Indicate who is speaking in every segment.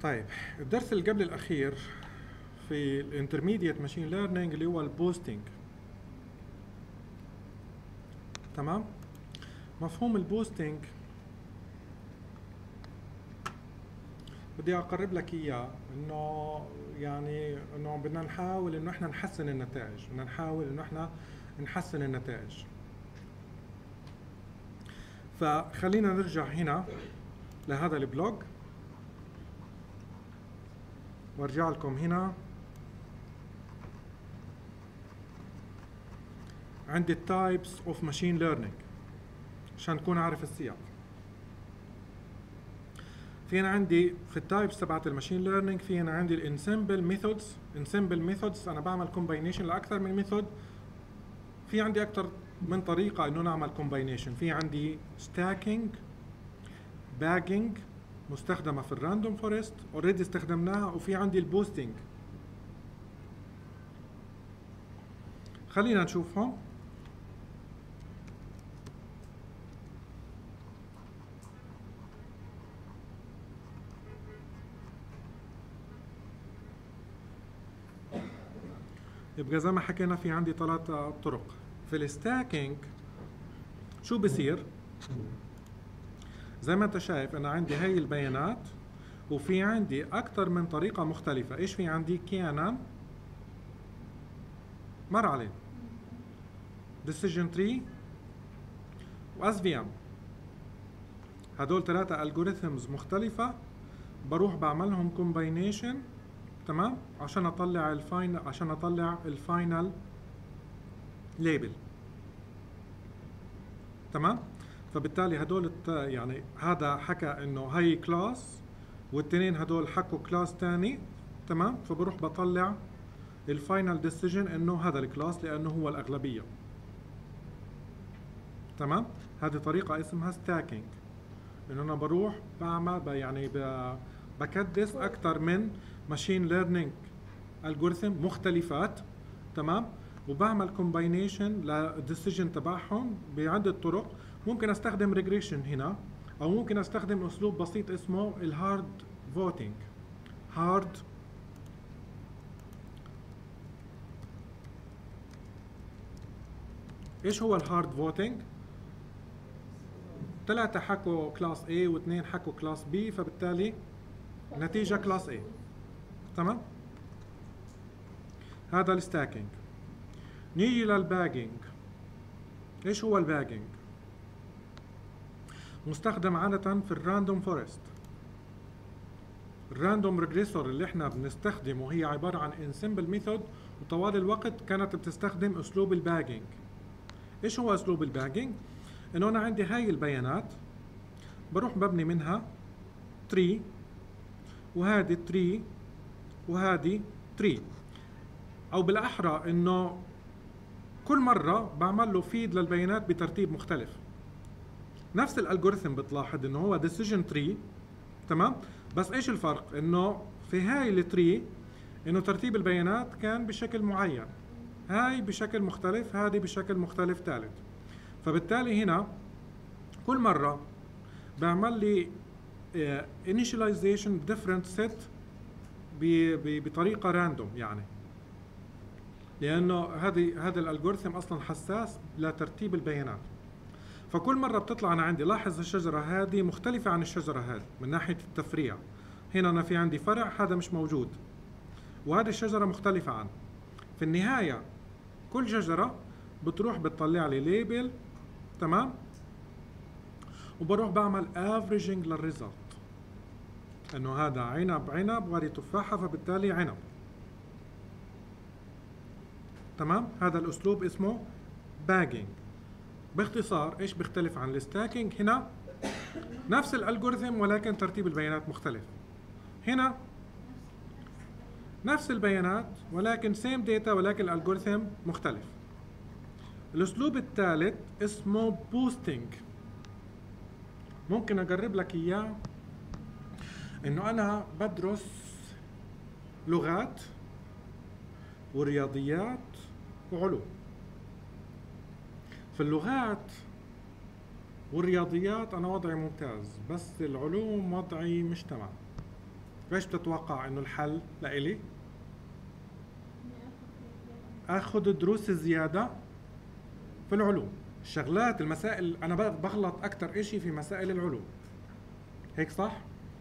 Speaker 1: طيب، الدرس اللي قبل الأخير في الانترميديت ماشين ليرنينج اللي هو البوستنج. تمام. مفهوم البوستنج بدي أقرب لك إياه إنه بدنا نحاول إنه إحنا نحسن النتائج، بدنا نحاول إنه إحنا نحسن النتائج. فخلينا نرجع هنا لهذا البلوج وارجع لكم هنا عندي التايبس اوف ماشين ليرنينج عشان تكون عارف السياق. في هنا عندي في التايبس تبعت الماشين ليرنينج في هنا عندي الانسمبل ميثودز. انسمبل ميثودز انا بعمل كومباينيشن لاكثر من ميثود. في عندي اكثر من طريقه انه نعمل كومباينيشن. في عندي ستاكينج، باجينج مستخدمه في الراندوم فورست اوريدي استخدمناها، وفي عندي البوستنج. خلينا نشوفهم. يبقى زي ما حكينا في عندي 3 طرق. في الستاكينج شو بصير؟ زي ما انت شايف انا عندي هاي البيانات وفي عندي اكثر من طريقة مختلفة. ايش في عندي؟ كيانان، مر عليه، decision tree، و SVM. هدول 3 algorithms مختلفة بروح بعملهم combination. تمام، عشان اطلع الفاينل ليبل. تمام. فبالتالي هدول يعني هذا حكى انه هاي كلاس والتنين هدول حكوا كلاس تاني. تمام. فبروح بطلع الفاينل ديسيجن انه هذا الكلاس لانه هو الاغلبيه. تمام. هذه طريقه اسمها ستاكينج، انه انا بروح بعمل بكدس اكثر من ماشين ليرنينج الجوريثم مختلفات. تمام. وبعمل كومباينيشن للديسيجن تبعهم بعده طرق. ممكن استخدم ريجريشن هنا، او ممكن استخدم اسلوب بسيط اسمه الهارد فوتينج. هارد ايش هو الهارد فوتينج؟ 3 حكوا كلاس A و2 حكوا كلاس B، فبالتالي نتيجة كلاس A. تمام. هذا الستاكينج. نيجي للباجينج. ايش هو الباجينج؟ مستخدم عادة في الراندوم فورست. الراندوم ريجريسور اللي احنا بنستخدمه هي عبارة عن انسمبل ميثود، وطوال الوقت كانت بتستخدم اسلوب الباجينج. ايش هو اسلوب الباجينج؟ انه انا عندي هاي البيانات بروح ببني منها تري، وهذه تري وهذه تري، او بالاحرى انه كل مرة بعمل له فيد للبيانات بترتيب مختلف. نفس الالجوريثم بتلاحظ انه هو decision tree. تمام. بس ايش الفرق؟ انه في هاي التري انه ترتيب البيانات كان بشكل معين، هاي بشكل مختلف، هذه بشكل مختلف ثالث. فبالتالي هنا كل مرة بعمل لي initialization different set بطريقة راندوم، يعني لانه هذا الالجوريثم اصلا حساس لترتيب البيانات. فكل مرة بتطلع أنا عندي، لاحظ الشجرة هذه مختلفة عن الشجرة هذه من ناحية التفريع. هنا أنا في عندي فرع هذا مش موجود، وهذه الشجرة مختلفة عنه. في النهاية كل شجرة بتروح بتطلع لي ليبل. تمام. وبروح بعمل افريجنج للريزلت، انه هذا عنب وهذه تفاحة فبالتالي عنب. تمام. هذا الأسلوب اسمه باجينج. باختصار ايش بيختلف عن الستاكينج؟ هنا نفس الالجوريثم ولكن ترتيب البيانات مختلف. هنا نفس البيانات ولكن سيم داتا ولكن الالجوريثم مختلف. الاسلوب الثالث اسمه بوستنج. ممكن اقرب لك اياه انه انا بدرس لغات ورياضيات وعلوم. في اللغات والرياضيات أنا وضعي ممتاز، بس العلوم وضعي مش تمام. ايش بتتوقع انه الحل لإلي؟ اخذ دروس زياده في العلوم. الشغلات المسائل انا بغلط اكثر اشي في مسائل العلوم، هيك صح؟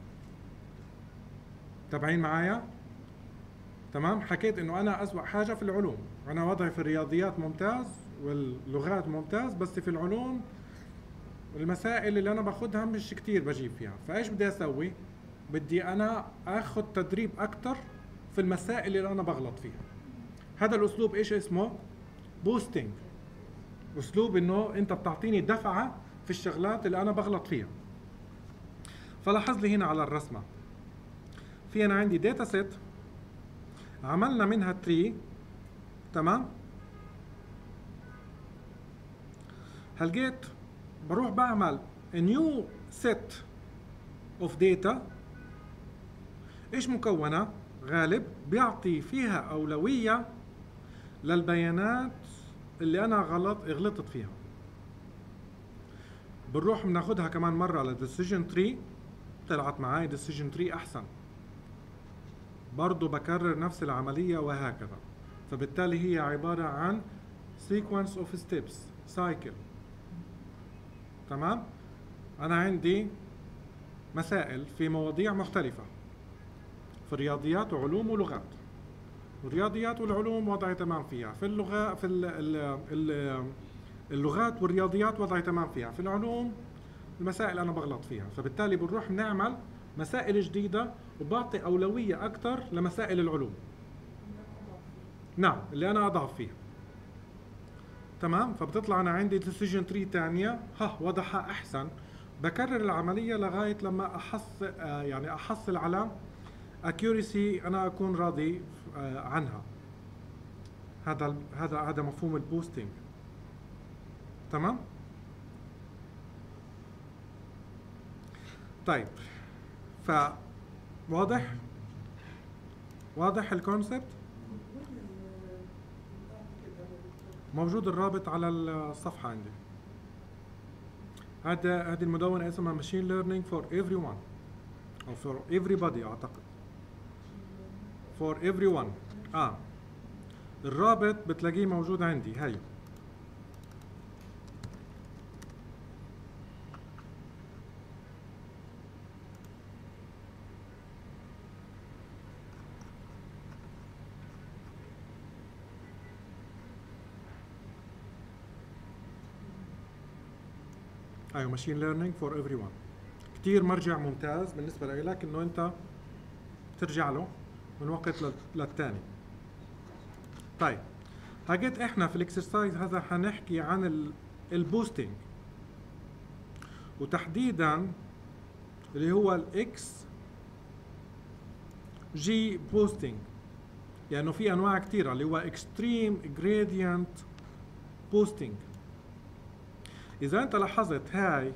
Speaker 1: تابعين معايا؟ تمام. حكيت انه انا اسوأ حاجه في العلوم، انا وضعي في الرياضيات ممتاز واللغات ممتاز، بس في العلوم المسائل اللي انا باخدها مش كتير بجيب فيها. فايش بدي اسوي؟ بدي انا اخذ تدريب اكتر في المسائل اللي انا بغلط فيها. هذا الاسلوب ايش اسمه؟ بوستنج. اسلوب انه انت بتعطيني دفعه في الشغلات اللي انا بغلط فيها. فلاحظ لي هنا على الرسمه في انا عندي داتا سيت عملنا منها تري، تمام. هلقيت بروح بعمل نيو سيت اوف داتا. ايش مكونه؟ غالب بيعطي فيها اولويه للبيانات اللي انا غلطت فيها. بنروح بناخدها كمان مره على ديسيجن تري، طلعت معي ديسيجن تري احسن. برضو بكرر نفس العمليه وهكذا. فبالتالي هي عباره عن sequence of steps cycle. تمام. انا عندي مسائل في مواضيع مختلفه، في الرياضيات وعلوم ولغات. الرياضيات والعلوم وضعي تمام فيها، في اللغة في اللغات والرياضيات وضعي تمام فيها، في العلوم المسائل انا بغلط فيها. فبالتالي بنروح بنعمل مسائل جديدة وبعطي أولوية أكثر لمسائل العلوم، نعم، اللي أنا أضعف فيها. تمام. فبتطلع أنا عندي ديسيجن تري تانية وضعها أحسن. بكرر العملية لغاية لما أحصل على accuracy أنا أكون راضي عنها. هذا مفهوم البوستنج. تمام. طيب، واضح الكونسبت؟ موجود الرابط على الصفحة عندي. هذه المدونة اسمها Machine Learning for Everyone أو for Everybody أعتقد. for everyone. الرابط بتلاقيه موجود عندي. هاي ايوه ماشين ليرنينج فور ايفري ون. كثير مرجع ممتاز بالنسبه لك انه انت ترجع له من وقت للتاني. طيب، هجيت احنا في الاكسرسايز هذا حنحكي عن البوستنج، وتحديدا اللي هو الاكس جي بوستنج، لانه في انواع كثيره اللي هو اكستريم جريدينت بوستنج. اذا انت لاحظت هاي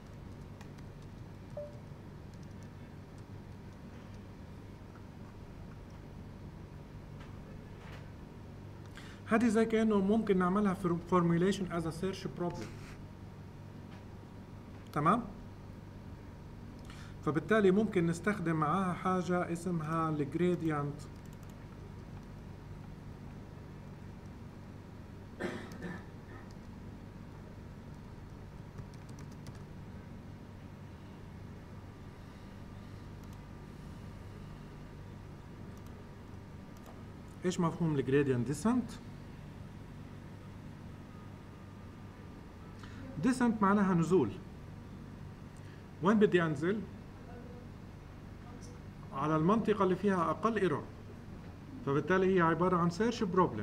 Speaker 1: هذه زي كأنه ممكن نعملها في formulation as a search problem. تمام؟ فبالتالي ممكن نستخدم معاها حاجة اسمها الجريدينت ايش مفهوم الجريدينت ديسنت؟ ديسنت معناها نزول. وين بدي انزل؟ على المنطقة اللي فيها اقل ايرور. فبالتالي هي عبارة عن سيرش بروبلم.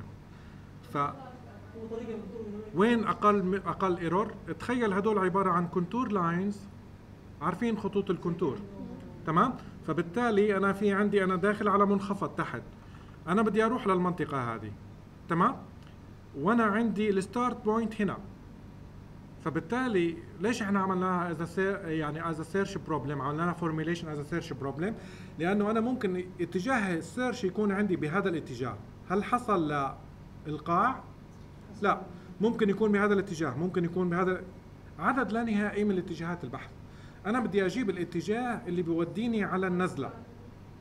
Speaker 1: وين اقل ايرور؟ تخيل هدول عبارة عن كونتور لاينز، عارفين خطوط الكونتور، تمام؟ فبالتالي انا في عندي انا داخل على منخفض تحت، انا بدي اروح للمنطقة هذه، تمام؟ وانا عندي الستارت بوينت هنا. فبالتالي ليش احنا عملناها از سيرش بروبلم، عملناها فورميليشن از سيرش بروبلم؟ لانه انا ممكن اتجاه السيرش يكون عندي بهذا الاتجاه. هل حصل للقاع؟ لا، ممكن يكون بهذا الاتجاه، ممكن يكون بهذا، عدد لا نهائي من الاتجاهات البحث. انا بدي اجيب الاتجاه اللي بيوديني على النزله.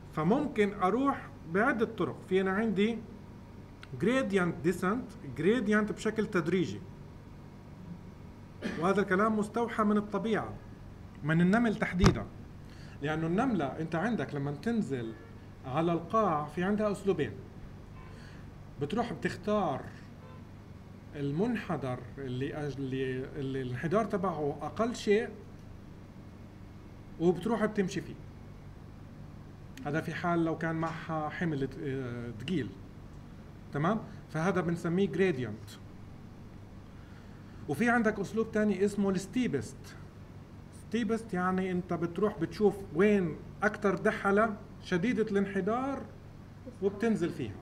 Speaker 1: فممكن اروح بعدة طرق. في انا عندي gradient descent، gradient بشكل تدريجي، وهذا الكلام مستوحى من الطبيعة، من النمل تحديدا. لأنه النملة أنت عندك لما تنزل على القاع في عندها أسلوبين. بتروح بتختار المنحدر اللي الانحدار تبعه أقل شيء وبتروح بتمشي فيه. هذا في حال لو كان معها حمل ثقيل، تمام؟ فهذا بنسميه gradient. وفي عندك أسلوب تاني اسمه الستيبست. ستيبست يعني أنت بتروح بتشوف وين أكتر دحلة شديدة الانحدار وبتنزل فيها.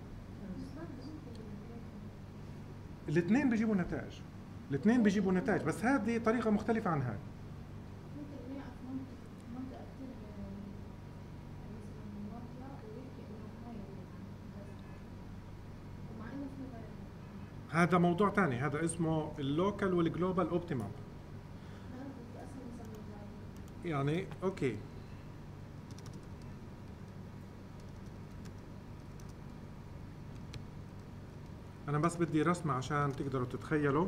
Speaker 1: الاثنين بيجيبوا نتائج، الاثنين بيجيبوا نتائج، بس هذه طريقة مختلفة عن هاي. هذا موضوع تاني، هذا اسمه اللوكال والجلوبال اوبتيمم. يعني اوكي، انا بس بدي رسمة عشان تقدروا تتخيلوا.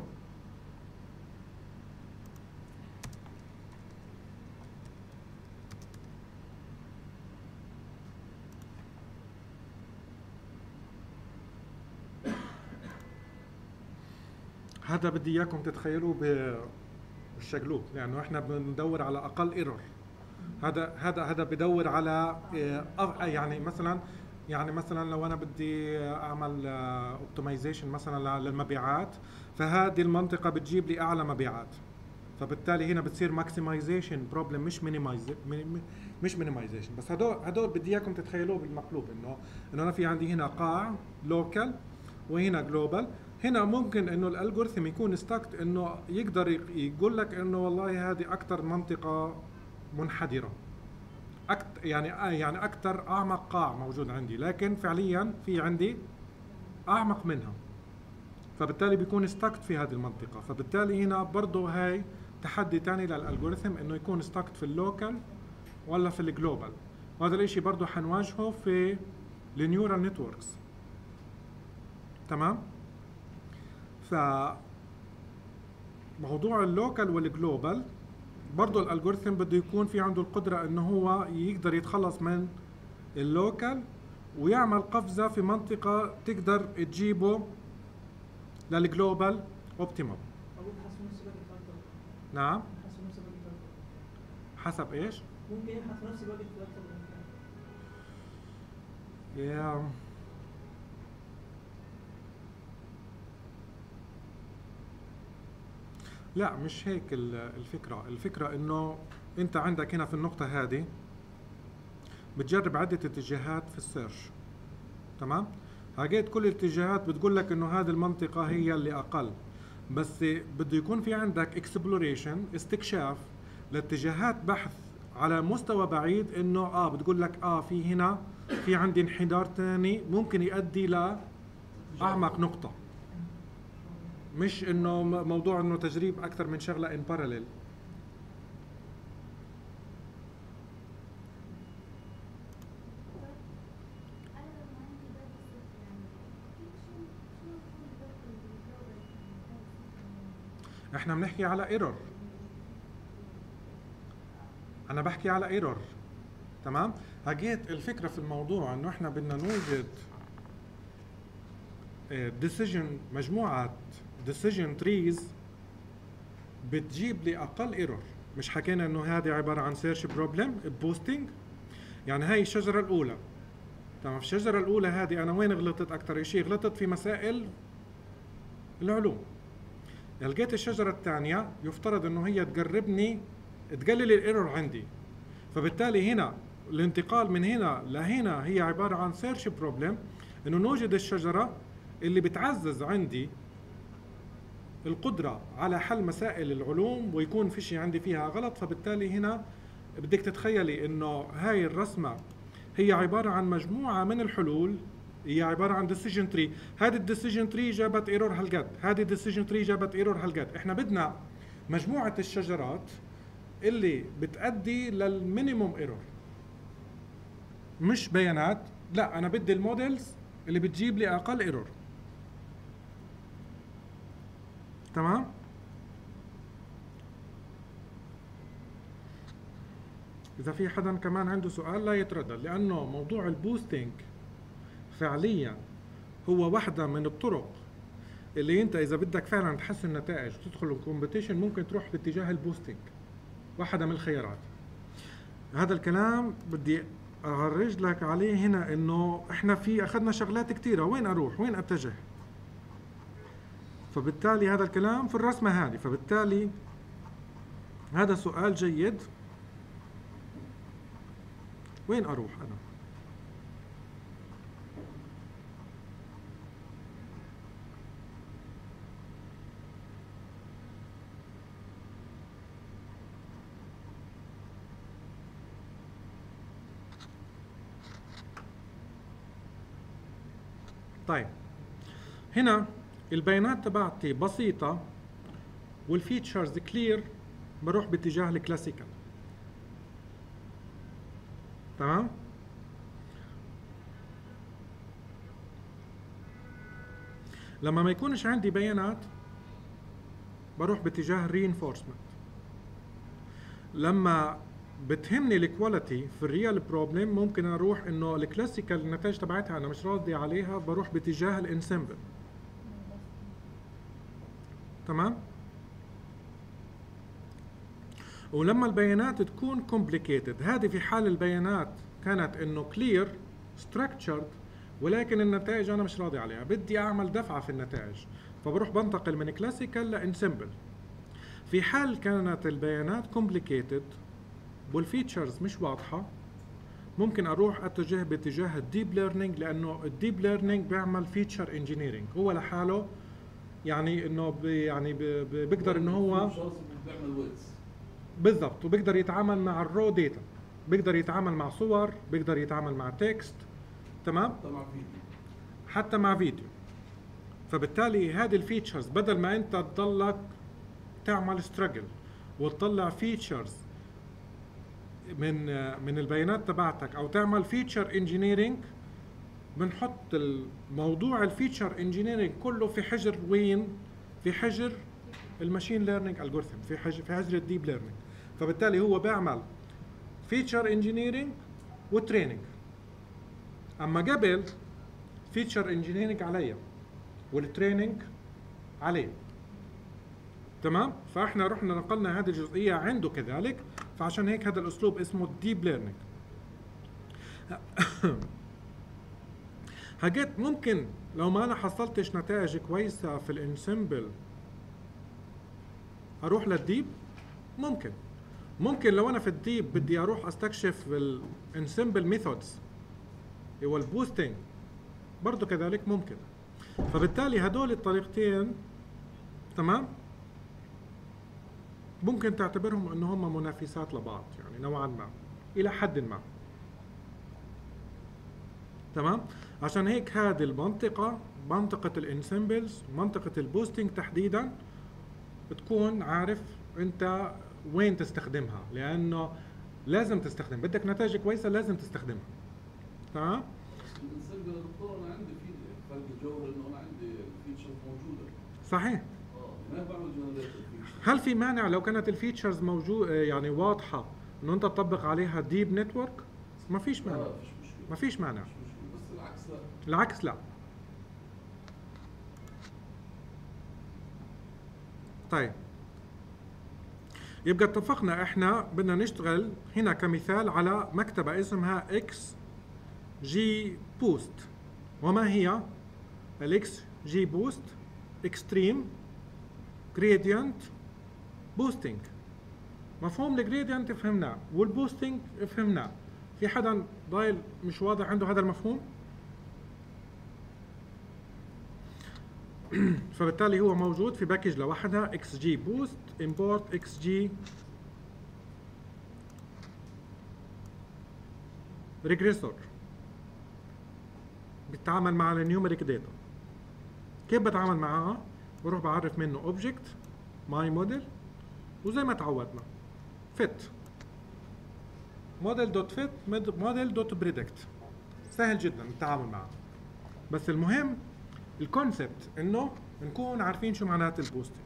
Speaker 1: هذا بدي اياكم تتخيلوه بالشقلوب، لانه احنا بندور على اقل ايرور. هذا بدور على يعني مثلا لو انا بدي اعمل اوبتمايزيشن مثلا للمبيعات، فهذه المنطقه بتجيب لي اعلى مبيعات، فبالتالي هنا بتصير ماكسمايزيشن بروبلم مش مينيمايزيشن. بس هدول بدي اياكم تتخيلوه بالمقلوب، انه انا في عندي هنا قاع لوكال وهنا جلوبال. هنا ممكن انه الالجوريثم يكون استكت انه يقدر يقول لك انه والله هذه اكثر منطقه منحدره، يعني اكثر اعمق قاع موجود عندي، لكن فعليا في عندي اعمق منها، فبالتالي بيكون استكت في هذه المنطقه. فبالتالي هنا برضه هاي تحدي ثاني للالجوريثم، انه يكون استكت في اللوكال ولا في الجلوبال. وهذا الاشي برضه حنواجهه في النيورال نتوركس، تمام؟ فموضوع اللوكال والجلوبال برضه الالجوريثم بده يكون في عنده القدرة انه هو يقدر يتخلص من اللوكال ويعمل قفزة في منطقة تقدر تجيبه للجلوبال اوبتيمم. نعم، حسب ايش؟
Speaker 2: ممكن يبحث نفس الوقت في اكثر من مكان.
Speaker 1: لا مش هيك الفكرة انه انت عندك هنا في النقطة هذه بتجرب عدة اتجاهات في السيرش، تمام؟ لقيت كل الاتجاهات بتقول لك انه هذه المنطقة هي اللي اقل، بس بده يكون في عندك اكسبلوريشن، استكشاف لاتجاهات بحث على مستوى بعيد، انه بتقول لك في هنا في عندي انحدار ثاني ممكن يؤدي لاعمق نقطة. مش انه موضوع انه تجريب اكثر من شغله ان باراليل. احنا بنحكي على ايرور، انا بحكي على ايرور، تمام؟ لقيت الفكره في الموضوع انه احنا بدنا نوجد مجموعه decision trees بتجيب لي اقل ايرور. مش حكينا انه هذه عباره عن سيرش بروبلم بوستنج؟ يعني هاي الشجره الاولى، تمام؟ في الشجره الاولى هذه انا وين غلطت اكثر شيء؟ غلطت في مسائل العلوم. لقيت الشجره الثانيه يفترض انه هي تقربني، تقلل الايرور عندي، فبالتالي هنا الانتقال من هنا لهنا هي عباره عن سيرش بروبلم، انه نوجد الشجره اللي بتعزز عندي القدرة على حل مسائل العلوم ويكون في شيء عندي فيها غلط. فبالتالي هنا بدك تتخيلي انه هاي الرسمة هي عبارة عن مجموعة من الحلول، هي عبارة عن decision tree. هذه الديسيجن تري جابت ايرور هالقد، هذه الديسيجن تري جابت ايرور هالقد. احنا بدنا مجموعة الشجرات اللي بتأدي للمينيموم ايرور، مش بيانات، لا انا بدي المودلز اللي بتجيب لي اقل ايرور. تمام؟ اذا في حدا كمان عنده سؤال لا يتردد، لانه موضوع البوستنج فعليا هو واحدة من الطرق اللي انت اذا بدك فعلا تحسن نتائج وتدخل الكومبيتيشن ممكن تروح باتجاه البوستنج، واحدة من الخيارات. هذا الكلام بدي اعرج لك عليه هنا، انه احنا في اخذنا شغلات كثيرة، وين اروح وين اتجه. فبالتالي هذا الكلام في الرسمة هذه، فبالتالي هذا سؤال جيد. وين اروح انا؟ طيب هنا البيانات تبعتي بسيطة والفيتشرز كلير، بروح باتجاه الكلاسيكال. تمام؟ لما ما يكونش عندي بيانات بروح باتجاه الرينفورسمنت. لما بتهمني الكواليتي في الريال بروبلم ممكن اروح انه الكلاسيكال النتائج تبعتها انا مش راضي عليها، بروح باتجاه الانسمبل. تمام؟ ولما البيانات تكون complicated، هذه في حال البيانات كانت انه clear structured ولكن النتائج انا مش راضي عليها، بدي اعمل دفعة في النتائج، فبروح بنتقل من كلاسيكال لانسمبل. في حال كانت البيانات complicated والفيتشرز مش واضحة ممكن اروح اتجه باتجاه الديب ليرنينج، لانه الديب ليرنينج بيعمل فيتشر انجينيرنج هو لحاله، يعني انه بيقدر انه هو بالضبط، وبيقدر يتعامل مع الرو داتا، بيقدر يتعامل مع صور، بيقدر يتعامل مع تكست. تمام؟ حتى مع فيديو. فبالتالي هذه الفيتشرز بدل ما انت تضلك تعمل ستراجل وتطلع فيتشرز من البيانات تبعتك او تعمل فيتشر انجينيرنج، بنحط الموضوع الفيتشر انجينيرنج كله في حجر وين؟ في حجر الماشين ليرنينج الجوريثم، في حجر الديب ليرنينج. فبالتالي هو بيعمل فيتشر انجينيرنج وتريننج، اما قبل فيتشر انجينيرنج عليا والتريننج عليه. تمام؟ فاحنا رحنا نقلنا هذه الجزئيه عنده كذلك، فعشان هيك هذا الاسلوب اسمه الديب ليرنينج. حاجات ممكن لو ما انا حصلتش نتائج كويسه في الانسمبل اروح للديب. ممكن لو انا في الديب بدي اروح استكشف الانسمبل ميثودز هو البوستنج برضه كذلك ممكن. فبالتالي هدول الطريقتين تمام ممكن تعتبرهم انه هم منافسات لبعض، يعني نوعا ما الى حد ما. تمام؟ عشان هيك هذه المنطقة، منطقة الانسمبلز، منطقة البوستنج تحديدا، بتكون عارف انت وين تستخدمها، لانه لازم تستخدم، بدك نتائج كويسة لازم تستخدمها. تمام؟
Speaker 3: الانسمبل يا دكتور انا عندي في فرق جوهري انه انا عندي الفيتشرز موجودة.
Speaker 1: صحيح.
Speaker 3: ما بعمل جنريت الفيتشرز.
Speaker 1: هل في مانع لو كانت الفيتشرز موجودة يعني واضحة انه انت تطبق عليها ديب نتورك؟ ما فيش مانع.
Speaker 3: فيش مشكلة.
Speaker 1: ما فيش مانع.
Speaker 3: بس العكس لا.
Speaker 1: العكس لا. طيب يبقى اتفقنا احنا بدنا نشتغل هنا كمثال على مكتبة اسمها اكس جي بوست. وما هي الاكس جي بوست؟ اكستريم جريدينت بوستنج. مفهوم الجريدينت فهمناه والبوستنج فهمناه. في حدا ضايل مش واضح عنده هذا المفهوم؟ فبالتالي هو موجود في باكج لوحدها اكس جي بوست امبورت اكس جي ريجريسور، بتتعامل مع النيوميريك داتا. كيف بتعامل معها؟ بروح بعرف منه اوبجكت ماي موديل وزي ما تعودنا فيت. موديل دوت فيت موديل دوت بريدكت. سهل جدا التعامل معه، بس المهم الكونسبت انه نكون عارفين شو معنات البوستنج.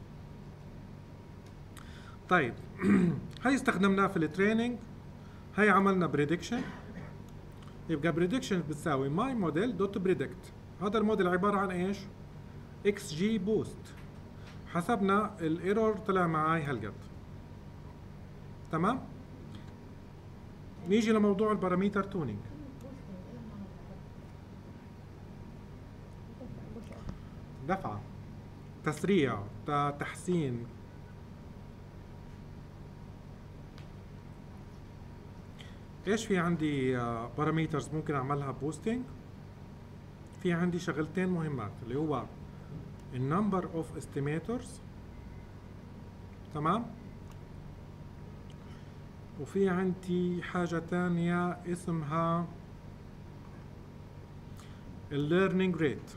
Speaker 1: طيب هاي استخدمناه في التريننج، هاي عملنا بريدكشن. يبقى بريدكشن بتساوي ماي موديل دوت بريدكت. هذا الموديل عباره عن ايش؟ اكس جي بوست. حسبنا الايرور طلع معي هالقد. تمام؟ نيجي لموضوع الباراميتر تونينج. دفعه، تسريع، تحسين. ايش في عندي باراميترز ممكن اعملها بوستنج؟ في عندي شغلتين مهمات اللي هو النمبر اوف استيميتورز، تمام؟ وفي عندي حاجة تانية اسمها الليرنينج ريت.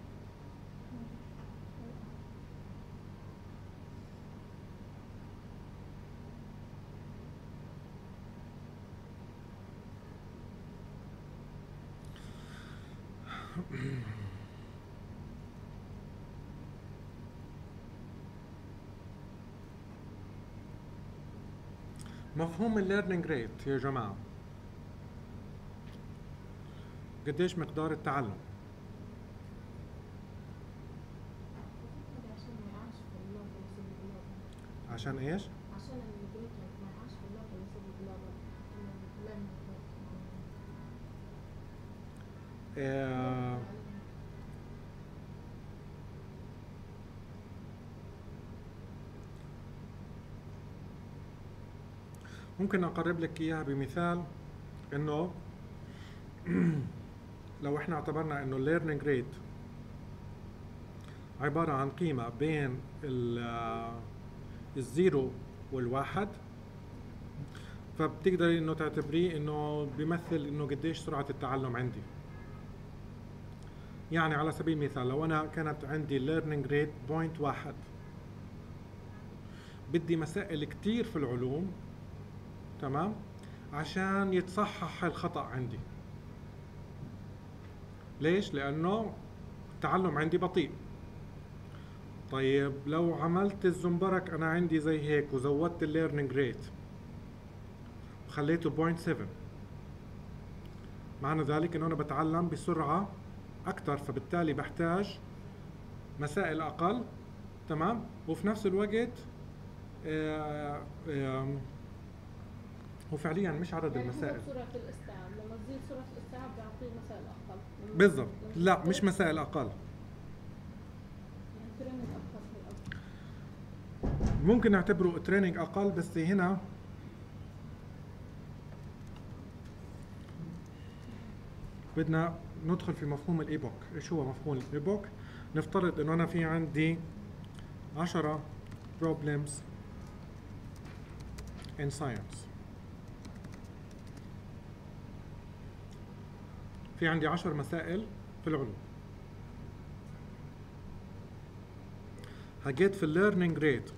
Speaker 1: مفهوم الليرنينج ريت يا جماعة، قديش مقدار التعلم؟ عشان ايش؟
Speaker 4: عشان الجلوكوز ما يعيش في اللغة اللي يسوي باللغة
Speaker 1: ممكن اقرب لك اياها بمثال انه لو احنا اعتبرنا انه الليرنينج ريت عبارة عن قيمة بين الزيرو والواحد، فبتقدري انه تعتبريه انه بيمثل انه قديش سرعة التعلم عندي. يعني على سبيل المثال لو انا كانت عندي learning rate 0.1، بدي مسائل كتير في العلوم، تمام، عشان يتصحح الخطأ عندي. ليش؟ لانه التعلم عندي بطيء. طيب لو عملت الزنبرك انا عندي زي هيك وزودت الليرنينج ريت وخليته 0.7، معنى ذلك انه انا بتعلم بسرعة اكتر، فبالتالي بحتاج مسائل اقل، تمام، وفي نفس الوقت هو فعليا مش عدد
Speaker 4: يعني
Speaker 1: المسائل.
Speaker 4: سرعة الاستيعاب، لما تزيد سرعة الاستيعاب بيعطيه مسائل أقل.
Speaker 1: بالضبط، لا مش مسائل اقل،
Speaker 4: يعني تريننج أكثر في الأول.
Speaker 1: ممكن نعتبره تريننج اقل، بس هنا بدنا ندخل في مفهوم الايبوك. ايش هو مفهوم الايبوك؟ نفترض انه انا في عندي 10 problems in science. في عندي 10 مسائل في العلوم. هجيت في الليرنينج ريت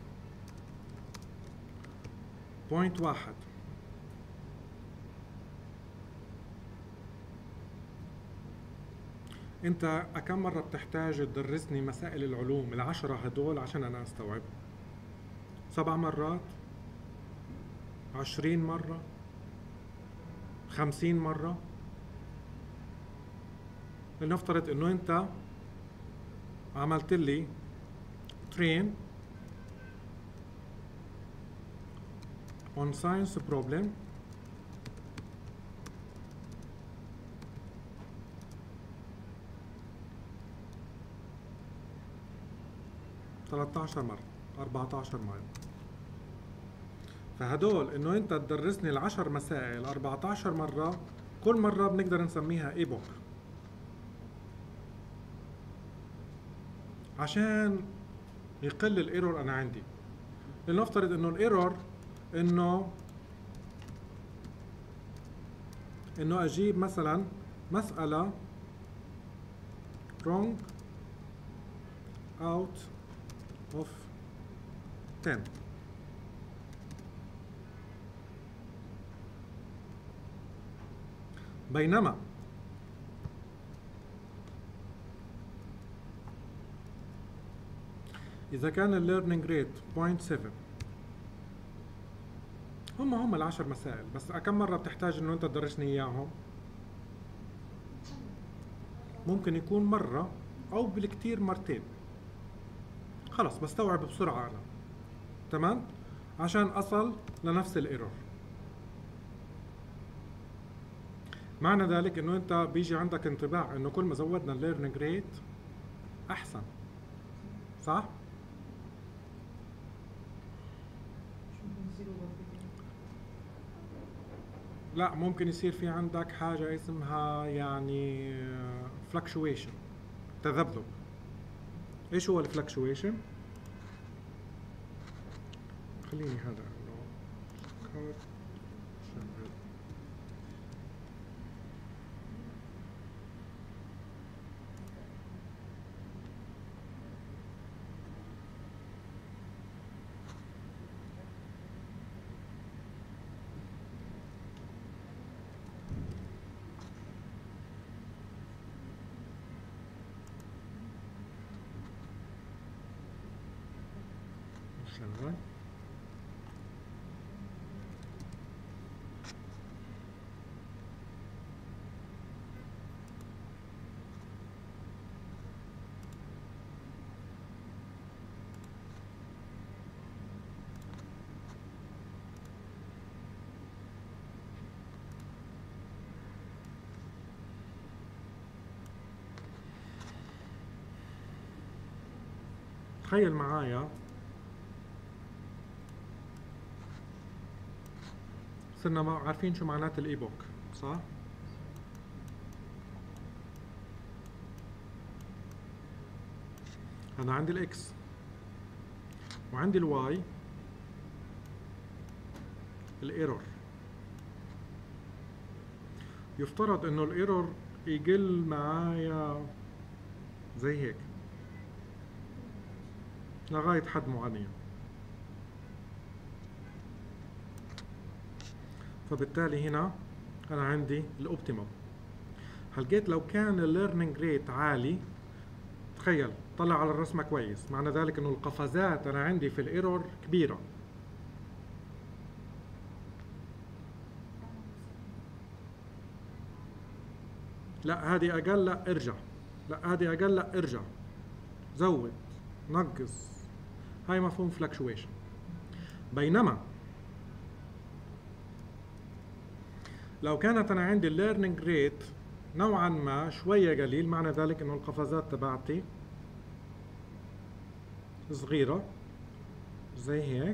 Speaker 1: 0.1، انت كم مرة بتحتاج تدرسني مسائل العلوم ال10 هدول عشان انا استوعبهم؟ 7 مرات؟ 20 مرة؟ 50 مرة؟ لنفترض انه انت عملت لي train on science problem ثلاثة مرة 14 مرة. فهدول انه انت تدرسني ال10 مسائل 14 مرة، كل مرة بنقدر نسميها ايبوك، عشان يقل الايرور انا عندي. لنفترض انه الايرور انه اجيب مثلا مسألة wrong out of 10. بينما إذا كان الليرنينج ريت 0.7 هم ال10 مسائل، بس كم مرة بتحتاج إنه أنت تدرسني إياهم؟ ممكن يكون مرة أو بالكتير مرتين. خلص بستوعب بسرعة أنا، تمام؟ عشان أصل لنفس الإيرور. معنى ذلك إنه أنت بيجي عندك انطباع إنه كل ما زودنا الليرنينج ريت أحسن، صح؟ لا، ممكن يصير في عندك حاجة اسمها يعني fluctuation، تذبذب. ايش هو الفلكشويشن؟ خليني هذا انه شغل. شغال. تخيل معايا صرنا عارفين شو معنات الاي بوك، صح؟ انا عندي الاكس وعندي الواي، الايرور. يفترض انه الايرور يقل معايا زي هيك لغاية حد معين، فبالتالي هنا أنا عندي الأوبتيمم. هلقيت لو كان الليرنينج ريت عالي، تخيل طلع على الرسمة كويس، معنى ذلك إنه القفزات أنا عندي في الإيرور كبيرة. لا هذه أقل، لا ارجع، لا هذه أقل، لا ارجع، زود، نقص. هاي مفهوم فلكشويشن. بينما لو كانت أنا عندي الليرنينج ريت نوعا ما شوية قليل، معنى ذلك إنه القفزات تبعتي صغيرة زي هيك.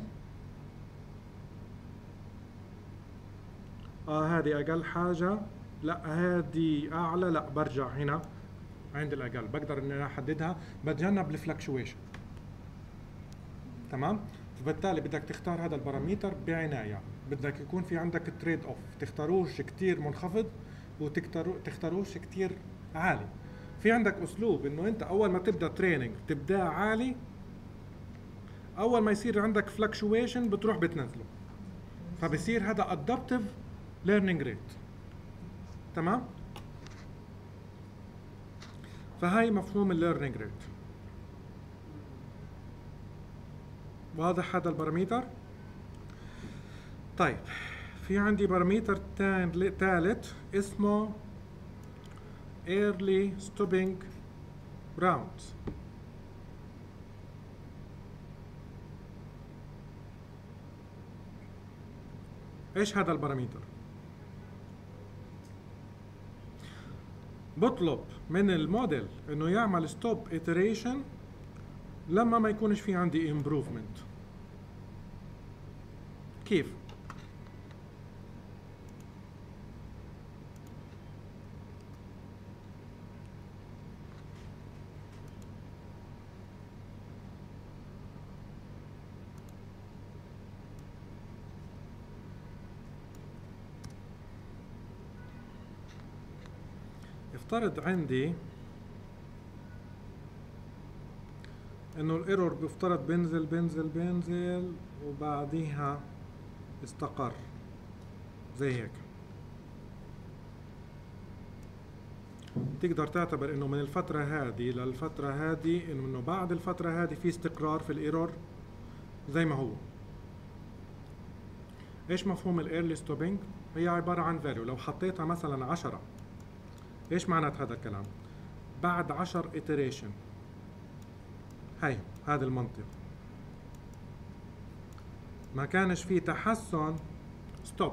Speaker 1: هذه أقل حاجة، لا هذه أعلى، لا برجع هنا عند الأقل، بقدر إني أنا أحددها، بتجنب الفلكشويشن. تمام؟ فبالتالي بدك تختار هذا الباراميتر بعناية، بدك يكون في عندك تريد اوف، تختاروش كتير منخفض وتختاروش كتير عالي. في عندك اسلوب انه انت اول ما تبدا تريننج تبدا عالي، اول ما يصير عندك فلكشويشن بتروح بتنزله، فبصير هذا ادابتيف ليرنينج ريت. تمام؟ فهاي مفهوم الليرنينج ريت. واضح هذا الباراميتر؟ طيب في عندي باراميتر ثالث اسمه early stopping rounds. ايش هذا الباراميتر؟ بطلب من الموديل انه يعمل ستوب iteration لما ما يكونش في عندي improvement. كيف؟ افترض عندي انه الايرور بيفترض بينزل بينزل بينزل وبعديها استقر زي هيك. تقدر تعتبر انه من الفترة هذه للفترة هذه، انه بعد الفترة هذه في استقرار في الايرور زي ما هو. ايش مفهوم الايرلي ستوبينج؟ هي عبارة عن فاليو لو حطيتها مثلا 10. ايش معنات هذا الكلام؟ بعد 10 iteration هي هذا المنطق ما كانش في تحسن، ستوب.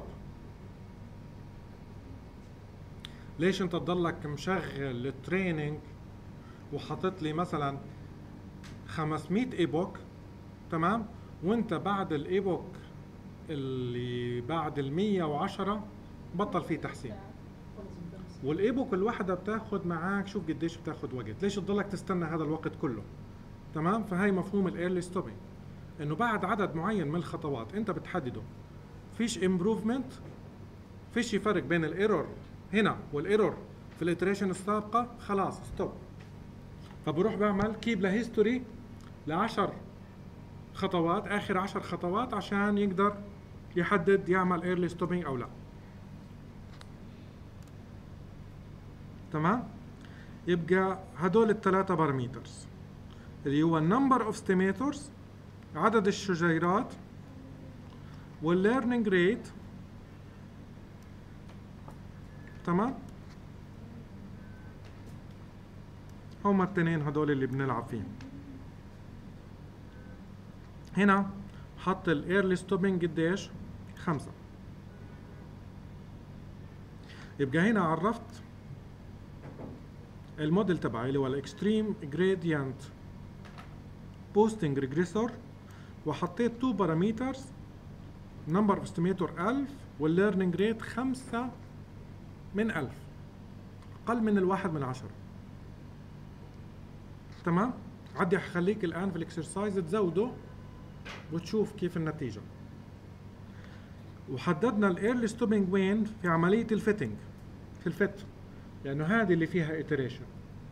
Speaker 1: ليش انت تضلك مشغل التريننج وحاطط لي مثلا 500 ايبوك، تمام، وانت بعد الايبوك اللي بعد ال 110 بطل فيه تحسين، والايبوك الواحدة بتاخد معاك شوف قديش بتاخد وقت، ليش تضلك تستنى هذا الوقت كله؟ تمام. فهي مفهوم الايرلي ستوبينج، انه بعد عدد معين من الخطوات انت بتحدده فيش امبروفمنت، فيش فرق بين الايرور هنا والايرور في الاتريشن السابقه، خلاص ستوب. فبروح بعمل كيب لهيستوري ل10 خطوات، اخر 10 خطوات، عشان يقدر يحدد يعمل ايرلي ستوبينج او لا. تمام. يبقى هدول الثلاثه باراميترز اللي هو النمبر اوف ستيميترز، عدد الشجيرات، والليرنينج ريت. تمام. هما التنين هدول اللي بنلعب فيهم. هنا حط الايرلي ستوبينج قديش؟ 5. يبقى هنا عرفت الموديل تبعي اللي هو الاكستريم جريدينت بوستنج ريجريسور، وحطيت 2 باراميترز، نمبر اوف استيميتور 1000 والليرنينج ريت 5 من 1000، اقل من الواحد من 10. تمام. عدي حخليك الان في الاكسرسايز تزوده وتشوف كيف النتيجه. وحددنا الايرلي ستوبينج وين؟ في عمليه الفيتنج، في الفت، لانه هذه اللي فيها iteration.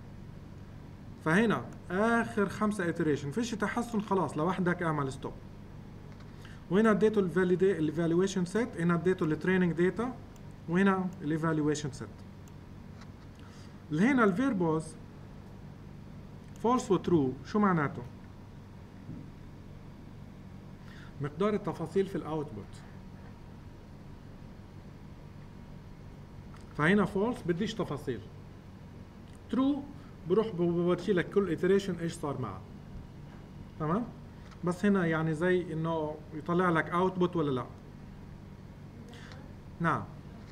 Speaker 1: فهنا اخر 5 iteration فيش تحسن، خلاص لوحدك اعمل ستوب. وهنا اديته الايفالويشن سيت، هنا اديته التريننج داتا، وهنا الايفالويشن سيت. هنا الفيربوز فولس وترو شو معناته؟ مقدار التفاصيل في الاوتبوت. فهنا فولس بديش تفاصيل، ترو بروح بورجي لك كل iteration ايش صار معه. تمام. بس هنا يعني زي انه يطلع لك اوتبوت ولا لا. نعم.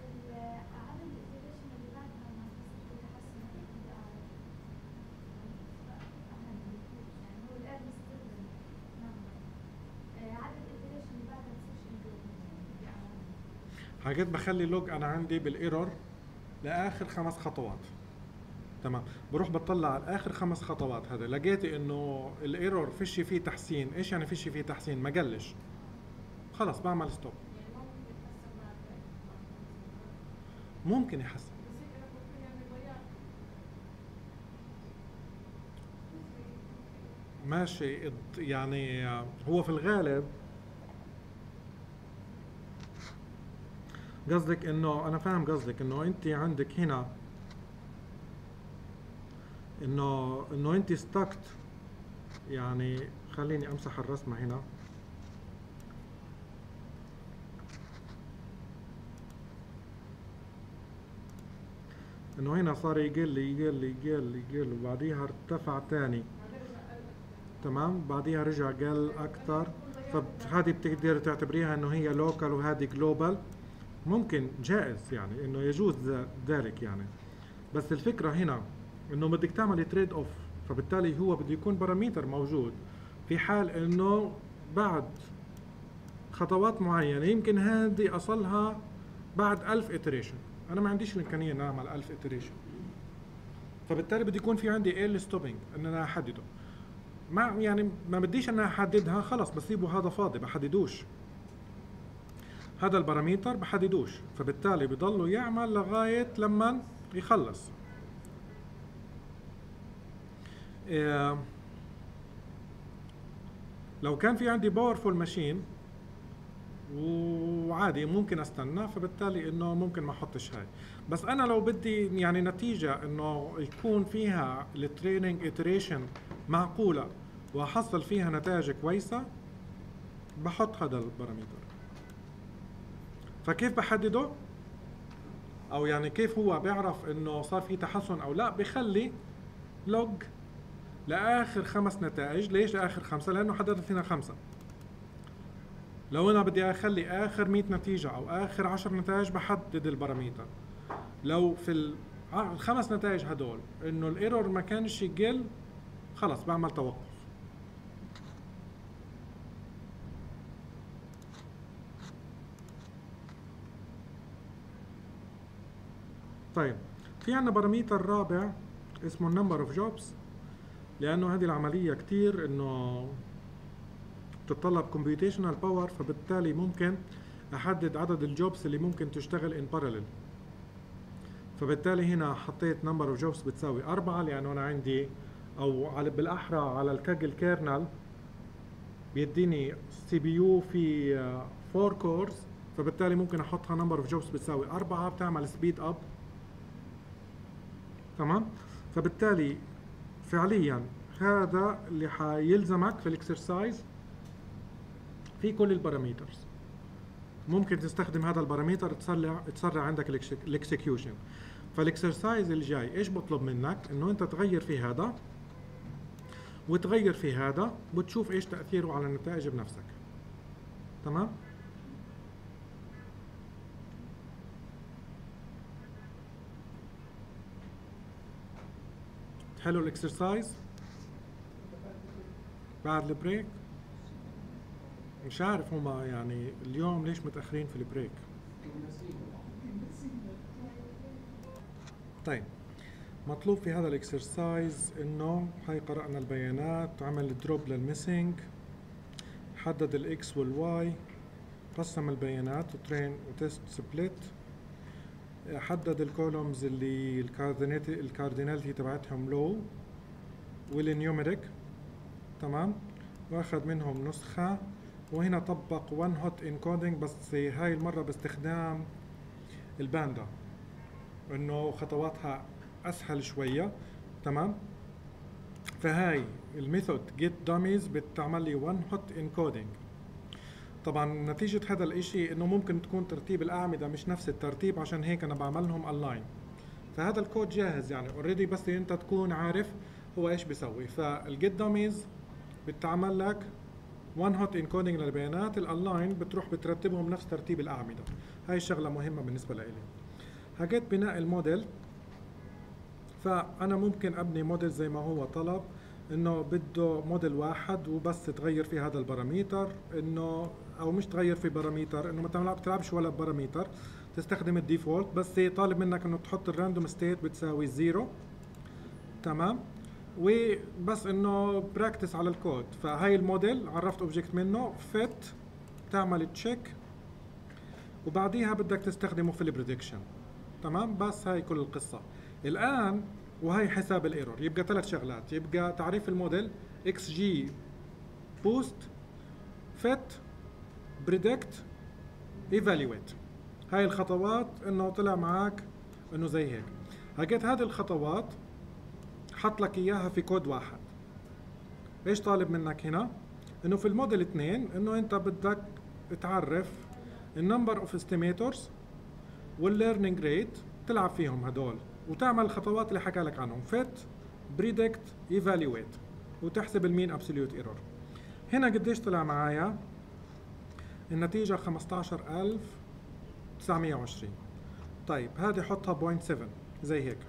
Speaker 1: حاجات بخلي لوج انا عندي بالايرور لاخر 5 خطوات. تمام. بروح بطلع على اخر 5 خطوات، هذا لقيتي انه الايرور فيش فيه تحسين. ايش يعني فيش فيه تحسين؟ ما قلش، خلاص بعمل ستوب. ممكن يحسن، ماشي. يعني هو في الغالب قصدك انه انا فاهم قصدك انه انت عندك هنا انه انت استكت. يعني خليني امسح الرسمه هنا. انه هنا صار يقل وبعديها ارتفع تاني. تمام. بعديها رجع قل اكثر. فهذه بتقدر تعتبريها انه هي لوكال وهذه جلوبال. ممكن، جائز يعني انه يجوز ذلك يعني. بس الفكره هنا انه بدك تعمل تريد اوف، فبالتالي هو بده يكون باراميتر موجود في حال انه بعد خطوات معينه يمكن هذه اصلها بعد 1000 iteration. انا ما عنديش الامكانيه ان اعمل 1000 iteration، فبالتالي بده يكون في عندي ايرلي ستوبينج ان انا احدده. ما بديش ان احددها، خلص بسيبه هذا فاضي بحددوش. هذا الباراميتر بحددوش، فبالتالي بضله يعمل لغايه لما يخلص. لو كان في عندي باورفول ماشين وعادي ممكن استنى، فبالتالي انه ممكن ما احطش هاي. بس انا لو بدي يعني نتيجة انه يكون فيها التريننج iteration معقولة واحصل فيها نتائج كويسة، بحط هذا البارامتر. فكيف بحدده؟ او يعني كيف هو بيعرف انه صار في تحسن او لا؟ بخلي لوج لاخر 5 نتائج. ليش لاخر 5؟ لانه حددت هنا 5. لو انا بدي اخلي اخر 100 نتيجة او اخر 10 نتائج بحدد البارامتر. لو في ال5 نتائج هدول انه الايرور ما كانش يقل، خلص بعمل توقف. طيب في عنا بارامتر رابع اسمه النمبر اوف جوبز، لانه هذه العملية كتير انه بتتطلب كومبيوتيشنال باور، فبالتالي ممكن احدد عدد الجوبز اللي ممكن تشتغل ان باراليل. فبالتالي هنا حطيت نمبر اوف جوبز بتساوي 4، لانه انا عندي او بالاحرى على الكاجل كيرنل بيديني سي بي يو في 4 كورز، فبالتالي ممكن احطها نمبر اوف جوبز بتساوي 4، بتعمل سبيد اب. تمام؟ فبالتالي فعليا هذا اللي حيلزمك في الاكسرسايز في كل البارامترز. ممكن تستخدم هذا البارامتر تسرع عندك الاكسكيوشن. فالاكسرسايز الجاي ايش بطلب منك؟ انه انت تغير في هذا وتغير في هذا وتشوف ايش تأثيره على النتائج بنفسك. تمام؟ حلو الاكسرسايز بعد البريك. مش عارف هما يعني اليوم ليش متأخرين في البريك. طيب مطلوب في هذا الاكسرسايز انه هاي قرأنا البيانات، عمل دروب للميسنج، حدد الاكس والواي، قسم البيانات وترين وتست سبليت، حدد الكولومز اللي الكارديناليتي تبعتهم لو والنيوميريك. تمام؟ واخذ منهم نسخة، وهنا طبق one hot encoding بس هاي المرة باستخدام الباندا، انه خطواتها اسهل شوية. تمام؟ فهاي الميثود get dummies بتعمل لي one hot encoding. طبعا نتيجة هذا الاشي انه ممكن تكون ترتيب الاعمدة مش نفس الترتيب، عشان هيك انا بعملهم align. فهذا الكود جاهز يعني اوريدي، بس انت تكون عارف هو ايش بيسوي. فالجيت داميز بتعمل لك one hot encoding للبيانات، الالاين بتروح بترتبهم نفس ترتيب الاعمدة. هاي الشغلة مهمة بالنسبة لإلي. حكيت بناء الموديل، فانا ممكن ابني موديل زي ما هو طلب، انه بده موديل واحد وبس تغير في هذا البارامتر، انه او مش تغير في بارامتر، انه ما بتلعبش ولا بارامتر، تستخدم الديفولت، بس طالب منك انه تحط الراندوم ستيت بتساوي 0. تمام؟ وبس انه براكتس على الكود. فهاي الموديل عرفت اوبجكت منه فيت، تعمل تشيك وبعديها بدك تستخدمه في البريدكشن. تمام؟ بس هاي كل القصة الان. وهي حساب الايرور. يبقى 3 شغلات، يبقى تعريف الموديل اكس جي بوست فيت بريدكت ايفالويت. هاي الخطوات انه طلع معك انه زي هيك. لقيت هذه الخطوات حط لك اياها في كود واحد. ايش طالب منك هنا؟ انه في الموديل 2 انه انت بدك تعرف النمبر اوف استيميتورز والليرنينج ريت، تلعب فيهم هدول وتعمل الخطوات اللي حكى لك عنهم فيت بريدكت ايفالويت، وتحسب المين ابسوليوت ايرور. هنا قديش طلع معايا؟ النتيجة 15920. طيب هذه حطها 0.7 زي هيك.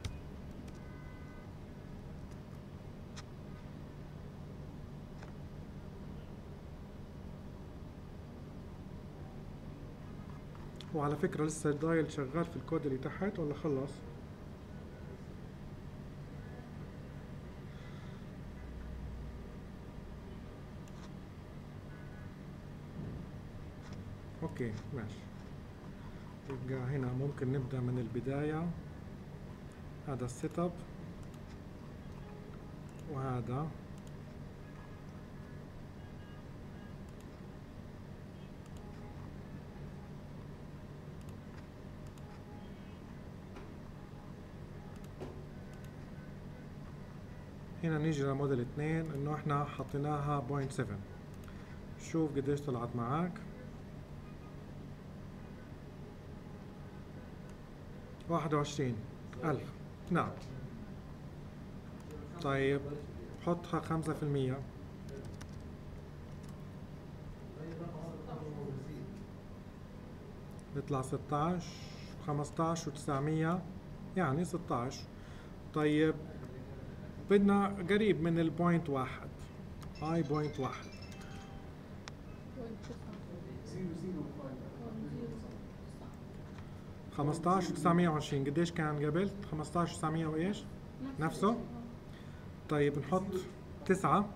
Speaker 1: وعلى فكرة لسه الدايل شغال في الكود اللي تحت ولا خلص؟ اوكي ماشي. يبقى هنا ممكن نبدأ من البداية. هذا السيت اب وهذا هنا نيجي لموديل 2 انه احنا حطيناها 0.7. شوف قديش طلعت معك. 21,000. نعم. طيب حطها 5%. بيطلع 16 15 و900 يعني 16. طيب بدنا قريب من البوينت 1. هاي بوينت 1. 15 و920 قديش كان قبل؟ 15 900 وايش؟ نفسه؟ طيب نحط 9.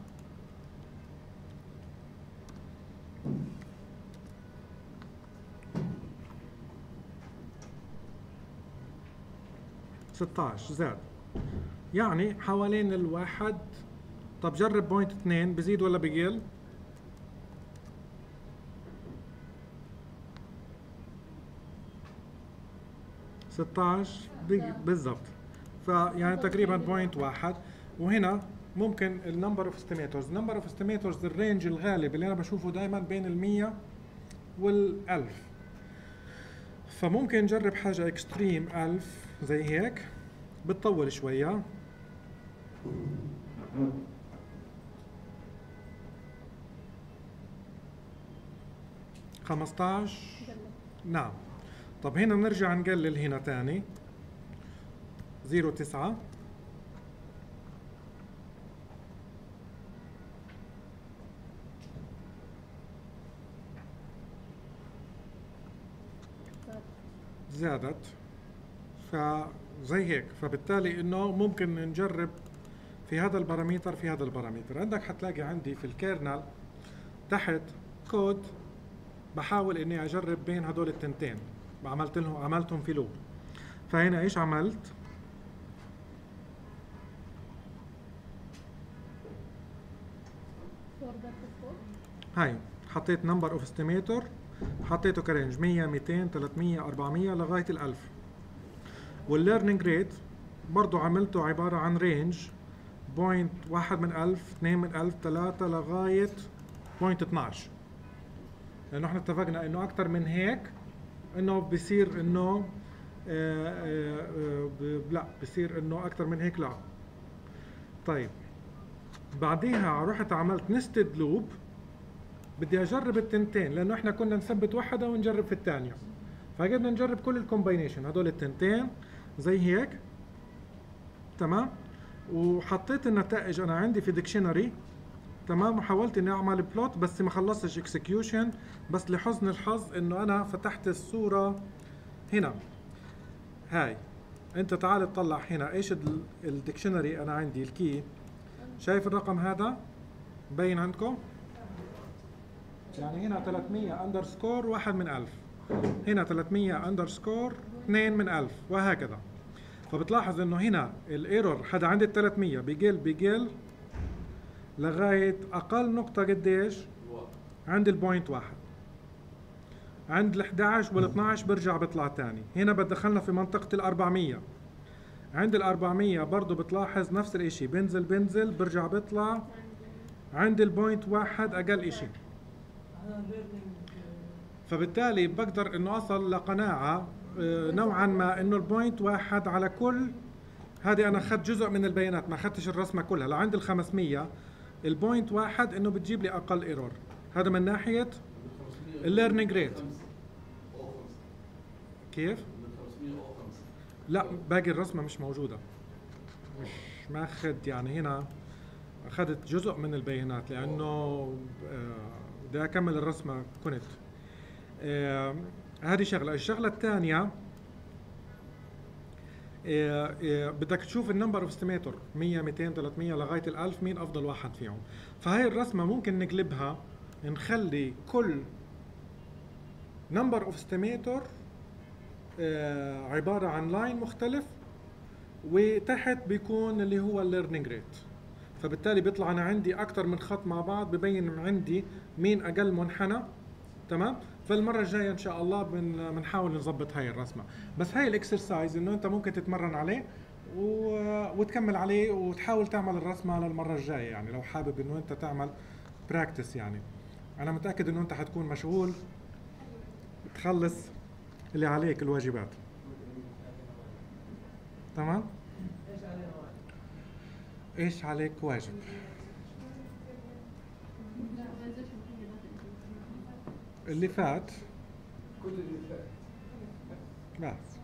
Speaker 1: ستاش زاد يعني حوالين الواحد. طب جرب بوينت 2 بزيد ولا بقل؟ ستاش بالضبط. فيعني تقريبا بوينت 1. وهنا ممكن النمبر اوف استيميتورز. نمبر اوف استيميتورز الرينج الغالب اللي انا بشوفه دائما بين ال100 وال1000. فممكن نجرب حاجة اكستريم 1000 زي هيك بتطول شوية. خمسطعش. نعم. طب هنا بنرجع نقلل هنا تاني 0.9. زادت. فزي هيك. فبالتالي انه ممكن نجرب في هذا البارامتر في هذا البارامتر. عندك حتلاقي عندي في الكيرنل تحت كود بحاول اني اجرب بين هدول التنتين. عملتهم في لوب. فهنا ايش عملت؟ هاي حطيت نمبر اوف استيميتور، حطيته كرينج 100 200 300 400 لغايه ال1000. والليرنينج ريت برضه عملته عباره عن رينج بوينت 1 من 1000 2 من 1000 3 لغايه بوينت 12. لانه احنا اتفقنا انه اكثر من هيك انه بصير انه لا بصير انه اكثر من هيك لا. طيب بعديها رحت عملت نستد لوب. بدي اجرب التنتين لانه احنا كنا نثبت واحدة ونجرب في الثانية. فقدنا نجرب كل الكومباينيشن هدول التنتين زي هيك. تمام. وحطيت النتائج انا عندي في ديكشنري. تمام. وحاولت اني اعمل بلوت بس ما خلصتش اكسكيوشن. بس لحسن الحظ انه انا فتحت الصورة هنا. هاي انت تعال تطلع هنا ايش الديكشنري. انا عندي الكي. شايف الرقم هذا بين عندكم؟ يعني هنا 300 اندرسكور 1 من 1000. هنا 300 اندرسكور 2 من 1000 وهكذا. فبتلاحظ انه هنا الايرور حدا عند ال 300 بقل لغايه اقل نقطه قديش؟ عند البوينت 1. عند ال 11 وال 12 برجع بيطلع ثاني. هنا بدخلنا في منطقه ال 400. عند ال 400 برضه بتلاحظ نفس الاشي. بنزل برجع بيطلع عند البوينت 1 اقل اشي. فبالتالي بقدر انه اصل لقناعه نوعا ما انه البوينت 1 على كل. هذه انا اخذت جزء من البيانات ما اخذتش الرسمه كلها. لعند ال 500 البوينت 1 انه بتجيب لي اقل ايرور. هذا من ناحيه الليرنينج ريت. كيف؟ لا باقي الرسمه مش موجوده. مش ماخذ يعني هنا اخذت جزء من البيانات لانه بدي اكمل الرسمه كنت. هذه شغله. الشغله الثانيه بدك تشوف النمبر اوف استيميتور 100 200 300 لغايه ال1000 مين افضل واحد فيهم. فهي الرسمه ممكن نقلبها نخلي كل نمبر اوف استيميتور عباره عن لاين مختلف وتحت بيكون اللي هو الليرنينج ريت. فبالتالي بيطلع انا عندي اكثر من خط مع بعض ببين عندي مين اقل منحنى. تمام. فالمره الجايه ان شاء الله بنحاول نظبط هاي الرسمه. بس هاي الاكسرسايز انه انت ممكن تتمرن عليه وتكمل عليه وتحاول تعمل الرسمة للمرة الجاية، يعني لو حابب انه انت تعمل براكتس. يعني انا متأكد انه انت حتكون مشغول تخلص اللي عليك الواجبات. تمام؟ ايش عليك واجب؟ اللي فات
Speaker 3: كل اللي فات
Speaker 1: بس